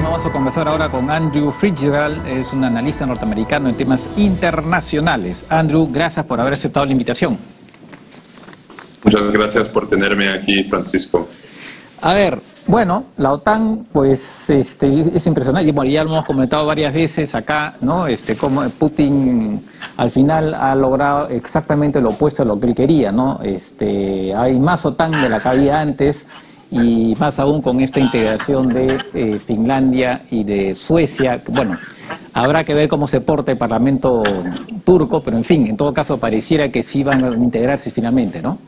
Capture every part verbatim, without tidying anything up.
Bueno, vamos a conversar ahora con Andrew Fitzgerald, es un analista norteamericano en temas internacionales. Andrew, gracias por haber aceptado la invitación. Muchas gracias por tenerme aquí, Francisco. A ver, bueno, la OTAN, pues, este, es impresionante, bueno, ya lo hemos comentado varias veces acá, ¿no? Este, cómo Putin al final ha logrado exactamente lo opuesto a lo que él quería, ¿no? Este, hay más OTAN de la que había antes, y más aún con esta integración de eh, Finlandia y de Suecia. Bueno, habrá que ver cómo se porta el Parlamento turco, pero en fin, en todo caso pareciera que sí van a integrarse finalmente, ¿no?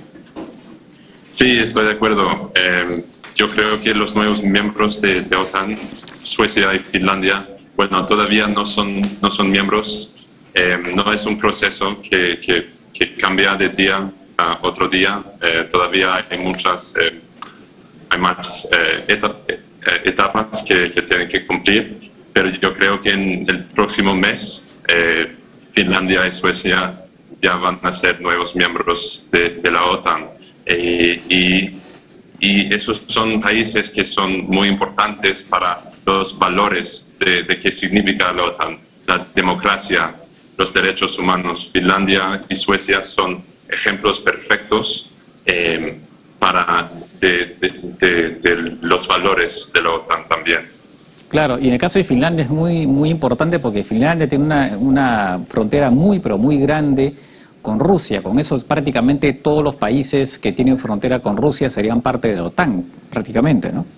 Sí, estoy de acuerdo. Eh, yo creo que los nuevos miembros de, de OTAN, Suecia y Finlandia, bueno, todavía no son, no son miembros. Eh, no es un proceso que, que, que cambia de día a otro día. Eh, todavía hay muchas... Eh, hay más eh, etap eh, etapas que, que tienen que cumplir, pero yo creo que en el próximo mes eh, Finlandia y Suecia ya van a ser nuevos miembros de, de la OTAN. Eh, y, y esos son países que son muy importantes para los valores de, de qué significa la OTAN, la democracia, los derechos humanos. Finlandia y Suecia son ejemplos perfectos eh, para de, de, de, de los valores de la OTAN también. Claro, y en el caso de Finlandia es muy muy importante porque Finlandia tiene una, una frontera muy pero muy grande con Rusia. Con eso prácticamente todos los países que tienen frontera con Rusia serían parte de la OTAN, prácticamente, ¿no?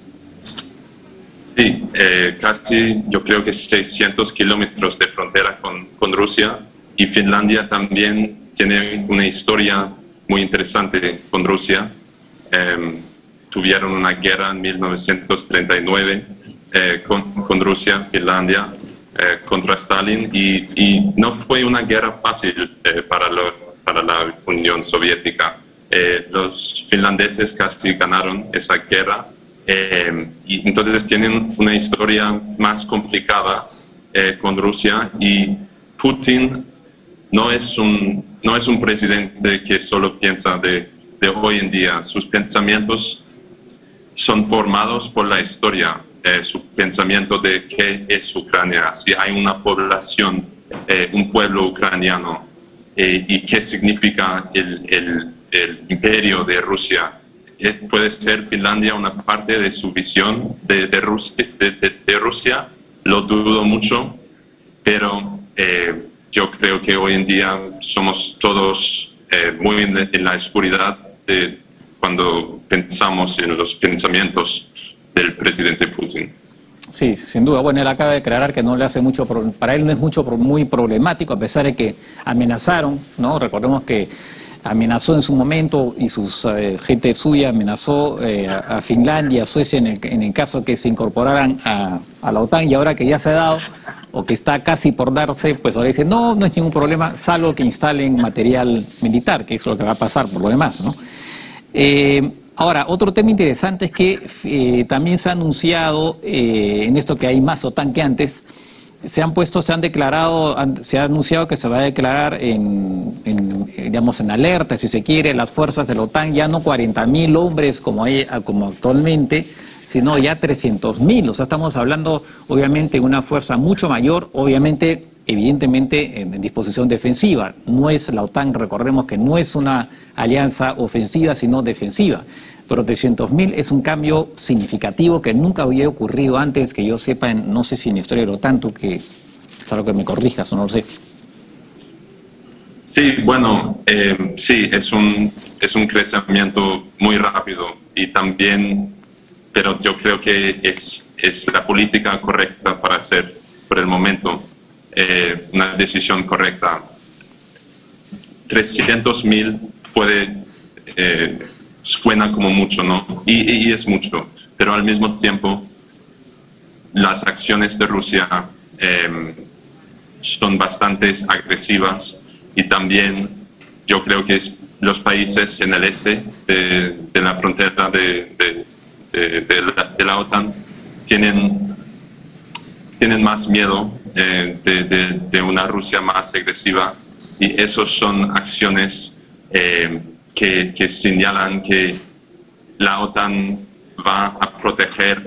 Sí, eh, casi yo creo que seiscientos kilómetros de frontera con, con Rusia, y Finlandia también tiene una historia muy interesante con Rusia. Eh, tuvieron una guerra en mil novecientos treinta y nueve eh, con, con Rusia, Finlandia, eh, contra Stalin, y, y no fue una guerra fácil eh, para, lo, para la Unión Soviética. Eh, los finlandeses casi ganaron esa guerra, eh, y entonces tienen una historia más complicada eh, con Rusia, y Putin no es un, no es un presidente que solo piensa de de hoy en día. Sus pensamientos son formados por la historia, eh, su pensamiento de qué es Ucrania, si hay una población, eh, un pueblo ucraniano, eh, y qué significa el, el, el imperio de Rusia. Eh, puede ser Finlandia una parte de su visión de, de, Rusia, de, de, de Rusia, lo dudo mucho, pero eh, yo creo que hoy en día somos todos eh, muy en, en la oscuridad de cuando pensamos en los pensamientos del presidente Putin. Sí, sin duda. Bueno, él acaba de declarar que no le hace mucho, para él no es mucho muy problemático, a pesar de que amenazaron, ¿no? Recordemos que amenazó en su momento, y sus eh, gente suya amenazó eh, a, a Finlandia, a Suecia, en el, en el caso que se incorporaran a, a la OTAN, y ahora que ya se ha dado, o que está casi por darse, pues ahora dice, no, no es ningún problema, salvo que instalen material militar, que es lo que va a pasar por lo demás, ¿no? Eh, ahora, otro tema interesante es que eh, también se ha anunciado, eh, en esto que hay más OTAN que antes, se han puesto, se han declarado, han, se ha anunciado que se va a declarar en, en, digamos, en alerta, si se quiere, las fuerzas de la OTAN, ya no cuarenta mil hombres como, hay, como actualmente, sino ya trescientos mil. O sea, estamos hablando, obviamente, de una fuerza mucho mayor, obviamente, evidentemente, en, en disposición defensiva. No es la OTAN, recordemos que no es una alianza ofensiva, sino defensiva. Pero trescientos mil es un cambio significativo que nunca había ocurrido antes, que yo sepa, en, no sé si en la historia de la OTAN, tú que, claro que me corrijas o no lo sé. Sí, bueno, eh, sí, es un, es un crecimiento muy rápido, y también, pero yo creo que es, es la política correcta para hacer por el momento, eh, una decisión correcta. trescientos mil puede... Eh, suena como mucho, ¿no? Y, y es mucho, pero al mismo tiempo las acciones de Rusia eh, son bastante agresivas, y también yo creo que es los países en el este de, de la frontera de, de, de, de, la, de la OTAN tienen, tienen más miedo eh, de, de, de una Rusia más agresiva, y esos son acciones eh, Que, que señalan que la OTAN va a proteger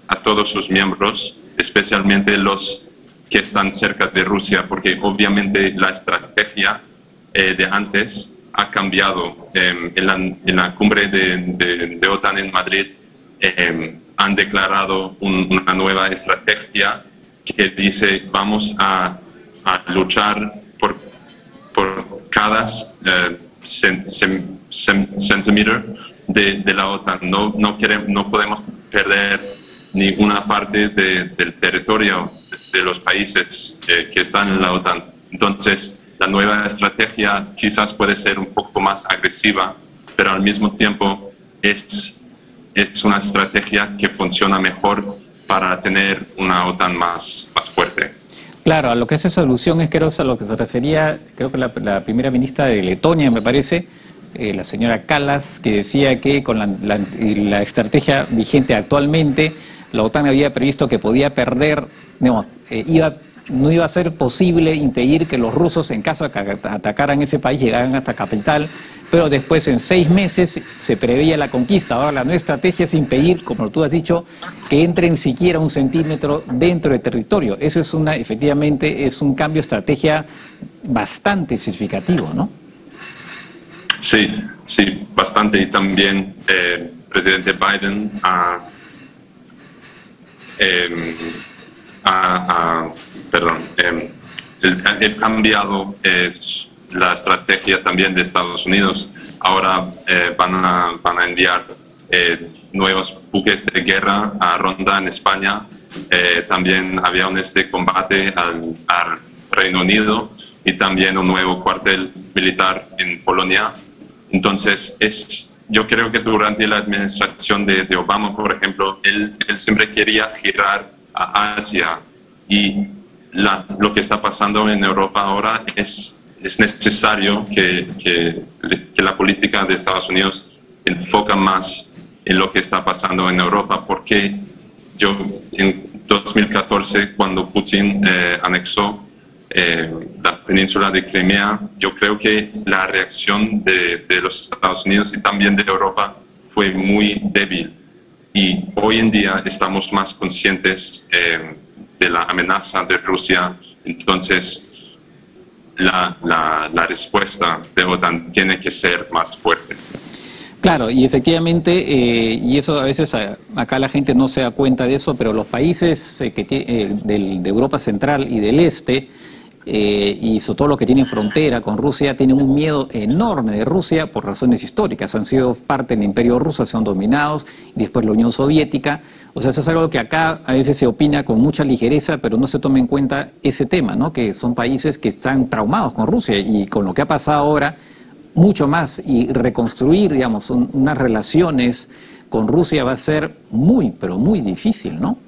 a todos sus miembros, especialmente los que están cerca de Rusia, porque obviamente la estrategia eh, de antes ha cambiado. Eh, en, la, en la cumbre de, de, de OTAN en Madrid eh, han declarado un, una nueva estrategia que dice vamos a, a luchar por, por cada eh, cent, cent, cent, centímetro de, de la OTAN. No, no, queremos, no podemos perder ni una parte de, del territorio de, de los países eh, que están en la OTAN. Entonces, la nueva estrategia quizás puede ser un poco más agresiva, pero al mismo tiempo es, es una estrategia que funciona mejor para tener una OTAN más, más fuerte. Claro, a lo que es esa solución es creo a lo que se refería, creo que la, la primera ministra de Letonia, me parece, eh, la señora Kallas, que decía que con la, la, la estrategia vigente actualmente, la OTAN había previsto que podía perder, digamos, eh, iba, no iba a ser posible impedir que los rusos, en caso de que atacaran ese país, llegaran hasta capital, pero después en seis meses se preveía la conquista. Ahora la nueva estrategia es impedir, como tú has dicho, que entren siquiera un centímetro dentro del territorio. Eso es una, efectivamente, es un cambio de estrategia bastante significativo, ¿no? Sí, sí, bastante. Y también el eh, presidente Biden ha, eh, ha, ha perdón, eh, el, el cambiado es la estrategia también de Estados Unidos. Ahora eh, van, a, van a enviar eh, nuevos buques de guerra a Ronda en España, eh, también aviones de combate al, al Reino Unido y también un nuevo cuartel militar en Polonia. Entonces, es, yo creo que durante la administración de, de Obama, por ejemplo, él, él siempre quería girar a Asia y la, lo que está pasando en Europa ahora es es necesario que, que, que la política de Estados Unidos enfoca más en lo que está pasando en Europa, porque yo en dos mil catorce, cuando Putin eh, anexó eh, la península de Crimea, yo creo que la reacción de, de los Estados Unidos y también de Europa fue muy débil. Y hoy en día estamos más conscientes eh, de la amenaza de Rusia. Entonces, La, la, la respuesta de OTAN tiene que ser más fuerte. Claro, y efectivamente, eh, y eso a veces a, acá la gente no se da cuenta de eso, pero los países eh, que eh, del, de Europa Central y del Este, eh, y sobre todo los que tienen frontera con Rusia, tienen un miedo enorme de Rusia por razones históricas. Han sido parte del Imperio Ruso, se han dominados, y después la Unión Soviética. O sea, eso es algo que acá a veces se opina con mucha ligereza, pero no se toma en cuenta ese tema, ¿no? Que son países que están traumados con Rusia y con lo que ha pasado ahora, mucho más. Y reconstruir, digamos, un, unas relaciones con Rusia va a ser muy, pero muy difícil, ¿no?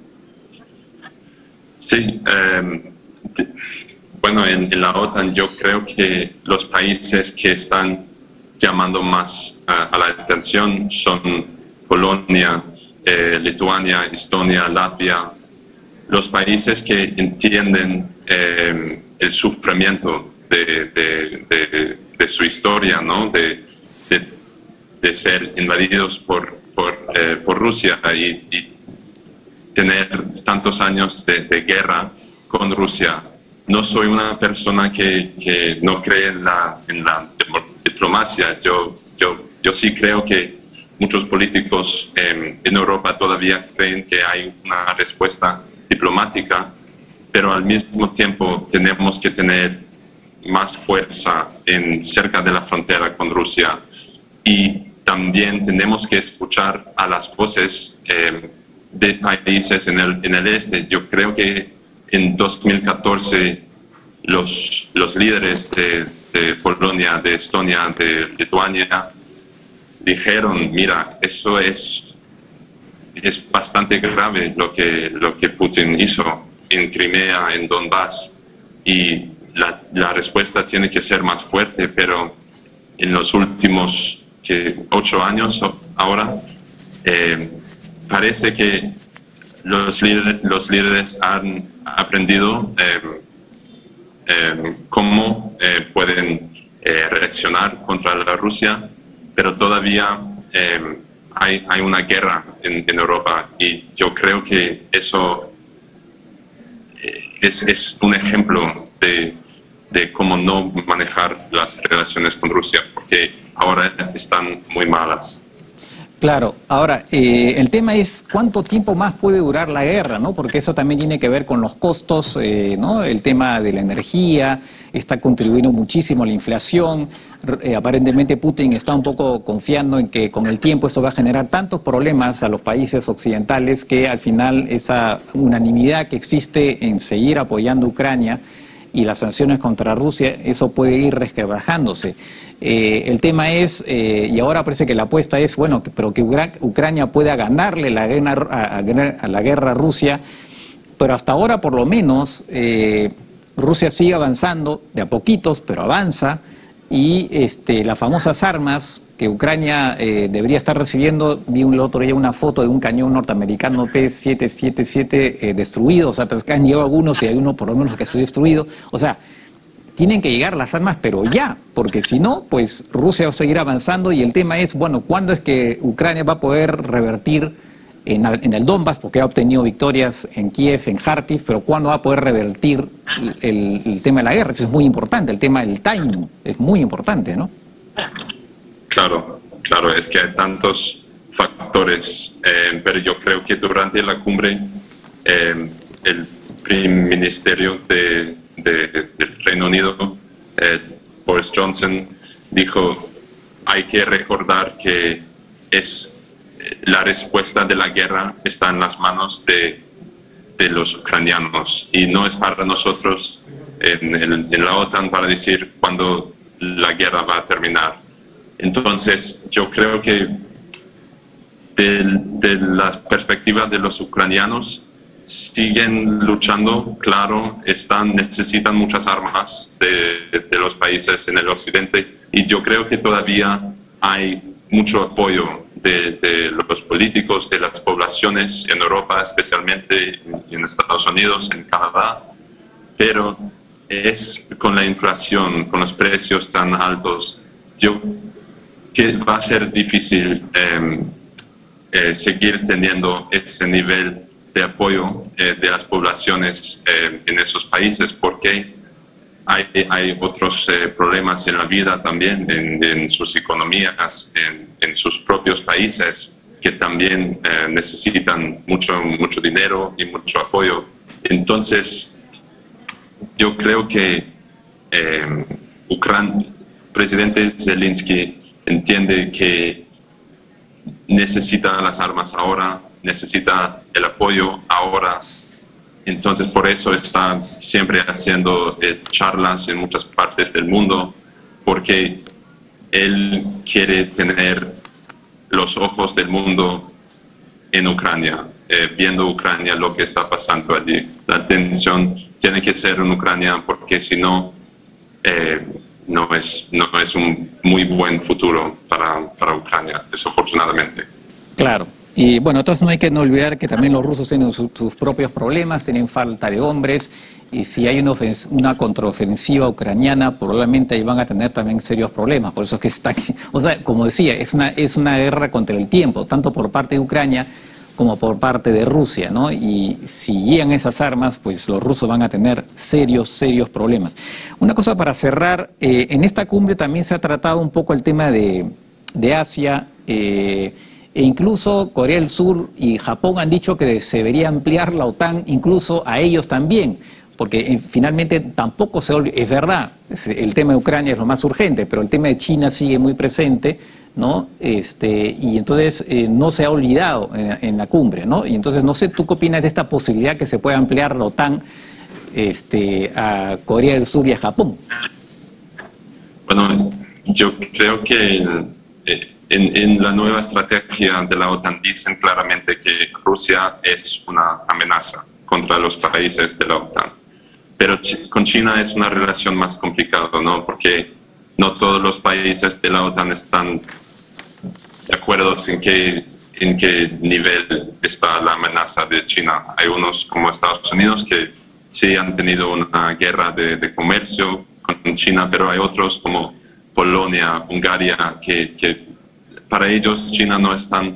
Sí, eh, bueno, en, en la OTAN yo creo que los países que están llamando más a, a la atención son Polonia, Eh, Lituania, Estonia, Latvia, los países que entienden eh, el sufrimiento de, de, de, de su historia, ¿no? de, de, de ser invadidos por, por, eh, por Rusia y, y tener tantos años de, de guerra con Rusia. No soy una persona que, que no cree en la, en la diplomacia. Yo, yo, yo sí creo que muchos políticos eh, en Europa todavía creen que hay una respuesta diplomática, pero al mismo tiempo tenemos que tener más fuerza en, cerca de la frontera con Rusia y también tenemos que escuchar a las voces eh, de países en el, en el este. Yo creo que en dos mil catorce los, los líderes de, de Polonia, de Estonia, de Lituania, dijeron, mira, eso es, es bastante grave lo que, lo que Putin hizo en Crimea, en Donbass, y la, la respuesta tiene que ser más fuerte, pero en los últimos que, ocho años ahora, eh, parece que los líderes, los líderes han aprendido eh, eh, cómo eh, pueden eh, reaccionar contra la Rusia, pero todavía eh, hay, hay una guerra en, en Europa y yo creo que eso eh, es, es un ejemplo de, de cómo no manejar las relaciones con Rusia, porque ahora están muy malas. Claro, ahora, eh, el tema es cuánto tiempo más puede durar la guerra, ¿no? Porque eso también tiene que ver con los costos, eh, ¿no? El tema de la energía está contribuyendo muchísimo a la inflación. Eh, aparentemente Putin está un poco confiando en que con el tiempo esto va a generar tantos problemas a los países occidentales que al final esa unanimidad que existe en seguir apoyando a Ucrania y las sanciones contra Rusia, eso puede ir resquebrajándose. Eh, el tema es, eh, y ahora parece que la apuesta es, bueno, que, pero que Ucrania pueda ganarle la guerra, a, a la guerra a Rusia, pero hasta ahora por lo menos eh, Rusia sigue avanzando, de a poquitos, pero avanza, y este, las famosas armas que Ucrania eh, debería estar recibiendo, vi el otro día una foto de un cañón norteamericano P siete setenta y siete eh, destruido, o sea, pues que han llegado algunos y hay uno por lo menos que está destruido, o sea, tienen que llegar las armas, pero ya, porque si no, pues Rusia va a seguir avanzando y el tema es, bueno, ¿cuándo es que Ucrania va a poder revertir en, en el Donbass? Porque ha obtenido victorias en Kiev, en Kharkiv, pero ¿cuándo va a poder revertir el, el tema de la guerra? Eso es muy importante, el tema del timing es muy importante, ¿no? Claro, claro, es que hay tantos factores, eh, pero yo creo que durante la cumbre eh, el primer ministerio de De, del Reino Unido, eh, Boris Johnson, dijo, hay que recordar que es eh, la respuesta de la guerra está en las manos de, de los ucranianos y no es para nosotros en, el, en la OTAN para decir cuándo la guerra va a terminar. Entonces yo creo que de, de la perspectiva de los ucranianos siguen luchando, claro, están, necesitan muchas armas de, de los países en el occidente y yo creo que todavía hay mucho apoyo de, de los políticos, de las poblaciones en Europa, especialmente en Estados Unidos, en Canadá, pero es con la inflación, con los precios tan altos, yo que va a ser difícil eh, eh, seguir teniendo ese nivel de apoyo eh, de las poblaciones eh, en esos países, porque hay, hay otros eh, problemas en la vida también, en, en sus economías, en, en sus propios países, que también eh, necesitan mucho, mucho dinero y mucho apoyo. Entonces, yo creo que eh, Ucrania, el presidente Zelensky entiende que necesita las armas ahora, necesita el apoyo ahora, entonces por eso está siempre haciendo eh, charlas en muchas partes del mundo, porque él quiere tener los ojos del mundo en Ucrania, eh, viendo Ucrania, lo que está pasando allí. La atención tiene que ser en Ucrania, porque si no, eh, no es, no es un muy buen futuro para, para Ucrania, desafortunadamente. Claro. Y bueno, entonces no hay que no olvidar que también los rusos tienen su, sus propios problemas, tienen falta de hombres, y si hay una, ofens una contraofensiva ucraniana, probablemente ahí van a tener también serios problemas. Por eso es que está, o sea, como decía, es una, es una guerra contra el tiempo, tanto por parte de Ucrania como por parte de Rusia, ¿no? Y si llegan esas armas, pues los rusos van a tener serios, serios problemas. Una cosa para cerrar, eh, en esta cumbre también se ha tratado un poco el tema de, de Asia, eh, e incluso Corea del Sur y Japón han dicho que se debería ampliar la OTAN incluso a ellos también, porque eh, finalmente tampoco se olvida, es verdad, el tema de Ucrania es lo más urgente, pero el tema de China sigue muy presente, ¿no? Este, y entonces eh, no se ha olvidado en, en la cumbre, ¿no? Y entonces no sé, ¿tú qué opinas de esta posibilidad que se pueda ampliar la OTAN este, a Corea del Sur y a Japón? Bueno, yo creo que eh, En, en la nueva estrategia de la OTAN dicen claramente que Rusia es una amenaza contra los países de la OTAN. Pero con China es una relación más complicada, ¿no? Porque no todos los países de la OTAN están de acuerdo en qué, en qué nivel está la amenaza de China. Hay unos como Estados Unidos que sí han tenido una guerra de, de comercio con China, pero hay otros como Polonia, Hungría, que, que para ellos China no es tan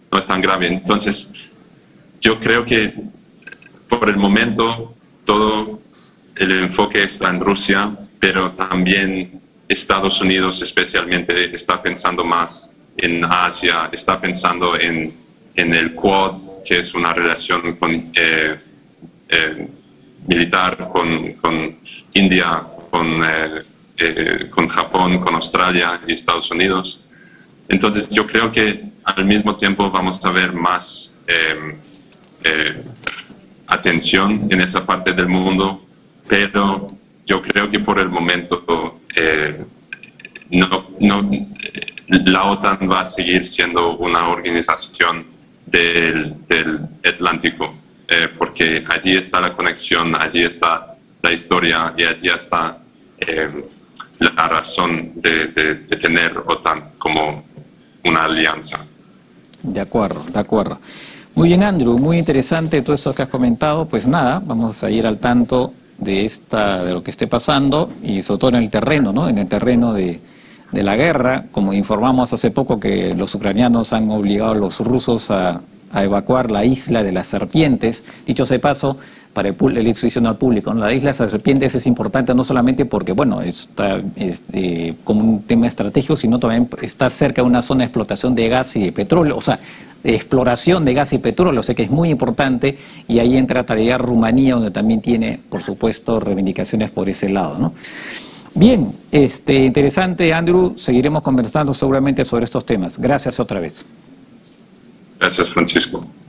no es tan grave. Entonces, yo creo que por el momento todo el enfoque está en Rusia, pero también Estados Unidos especialmente está pensando más en Asia, está pensando en, en el Quad, que es una relación con, eh, eh, militar con, con India, con, eh, eh, con Japón, con Australia y Estados Unidos. Entonces yo creo que al mismo tiempo vamos a ver más eh, eh, atención en esa parte del mundo, pero yo creo que por el momento eh, no, no, la OTAN va a seguir siendo una organización del, del Atlántico, eh, porque allí está la conexión, allí está la historia y allí está eh, la razón de, de, de tener OTAN como una alianza. De acuerdo, de acuerdo. Muy bien, Andrew, muy interesante todo eso que has comentado. Pues nada, vamos a ir al tanto de esta, de lo que esté pasando y sobre todo en el terreno, ¿no? En el terreno de, de la guerra. Como informamos hace poco que los ucranianos han obligado a los rusos a, a evacuar la isla de las serpientes. Dicho sea de paso, para el, el diciendo al público, ¿no? La isla de las serpientes es importante no solamente porque, bueno, está este, como un tema estratégico, sino también está cerca de una zona de explotación de gas y de petróleo, o sea, de exploración de gas y petróleo, o sea que es muy importante, y ahí entra todavía Rumanía, donde también tiene, por supuesto, reivindicaciones por ese lado, ¿no? Bien, este, interesante, Andrew, seguiremos conversando seguramente sobre estos temas. Gracias otra vez. Gracias, Francisco.